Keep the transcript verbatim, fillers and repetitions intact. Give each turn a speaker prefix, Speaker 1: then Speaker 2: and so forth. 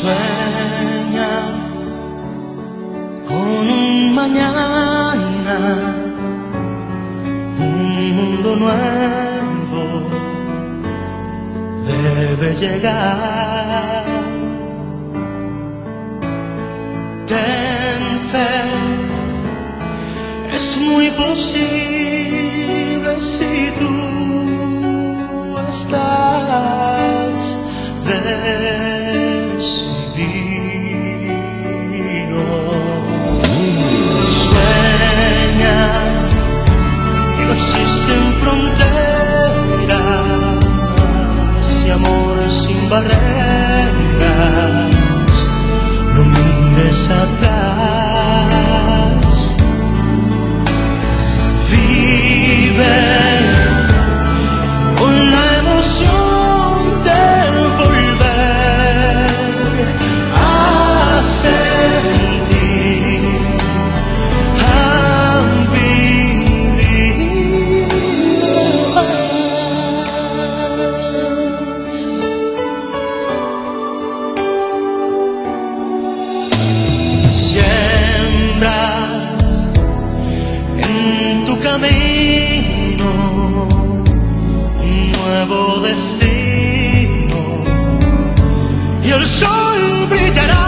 Speaker 1: Sueña con un mañana, un mundo nuevo debe llegar. Ten fe, es muy posible si tú estás decidido. Sueña que no existen fronteras y amor sin barreras. No mires atrás, vive con la emoción de volver a sentir, a vivir más. Siembra en tu camino un nuevo destino y el sol brillará.